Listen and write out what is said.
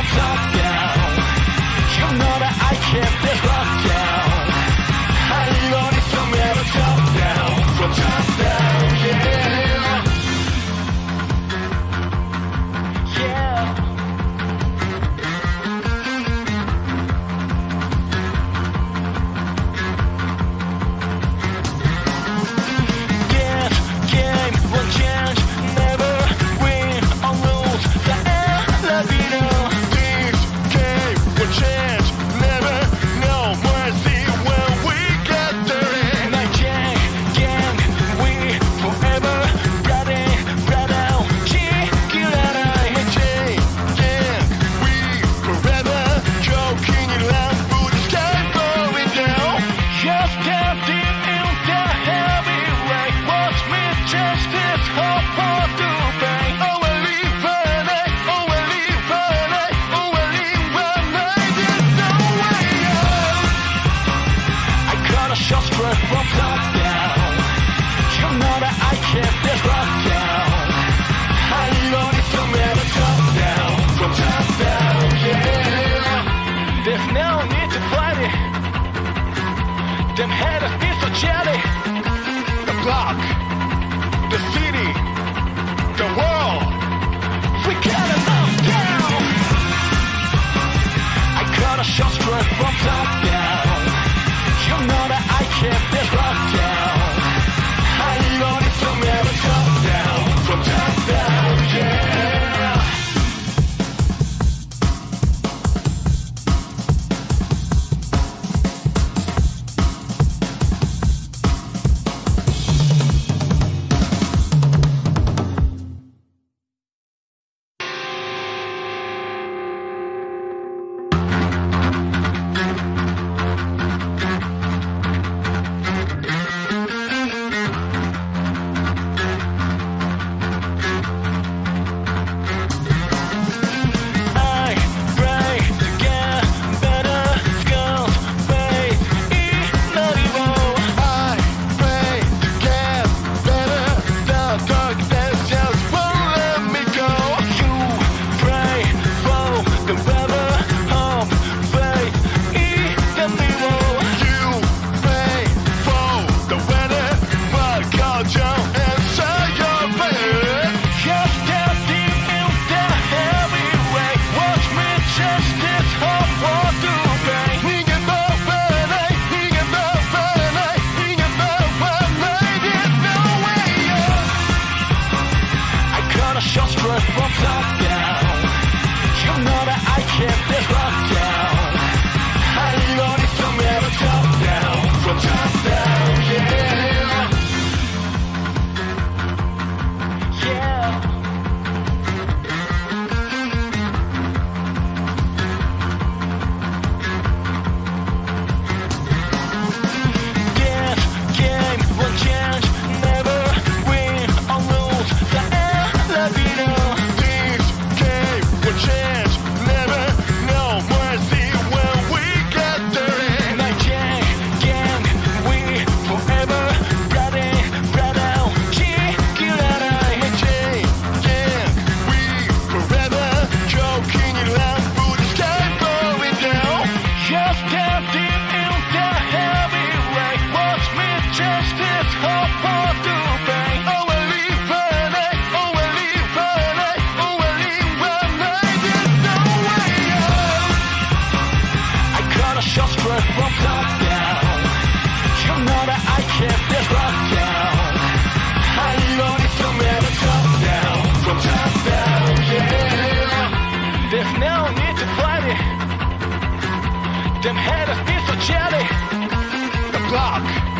from top down. You know that I kept this lockdown. I learned from every top down, from top down, yeah. Them haters be so jelly. The block, the city, the world, we got it locked down. I cut a shot straight from top down. You know that I kept this locked down. I learned it from every top down, from top down, yeah. Them haters be so jelly. The block.